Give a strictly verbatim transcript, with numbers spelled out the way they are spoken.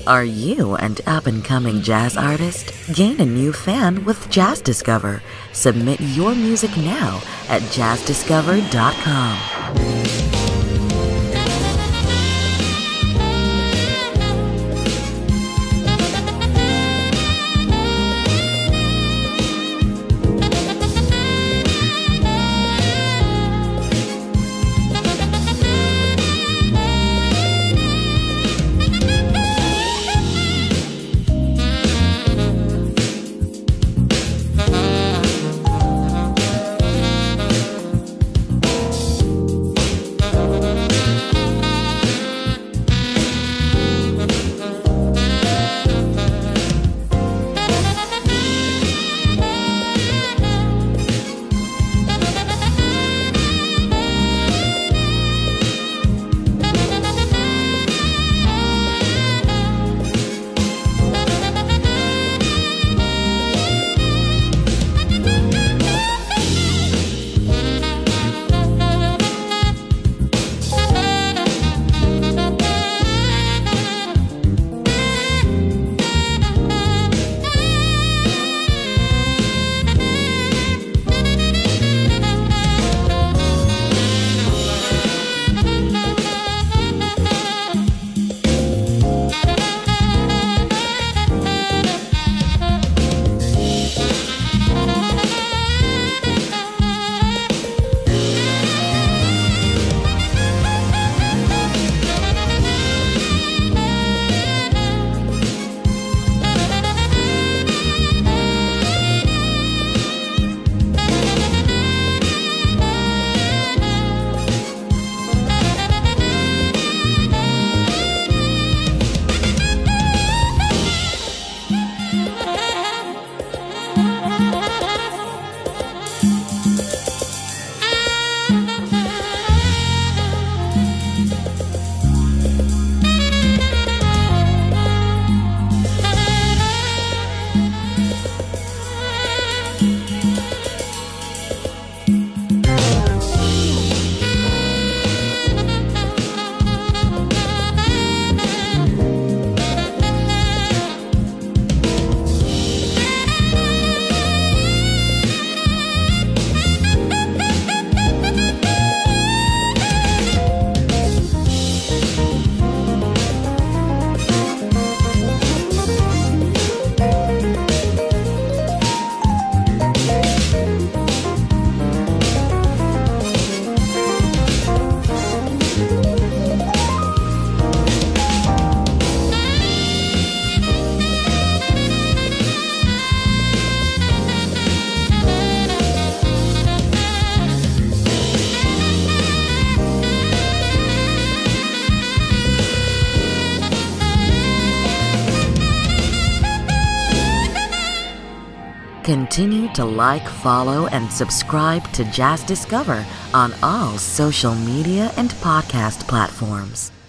Are you an up-and-coming jazz artist? Gain a new fan with Jazz Discover. Submit your music now at jazz discover dot com. Continue to like, follow, and subscribe to Jazz Discover on all social media and podcast platforms.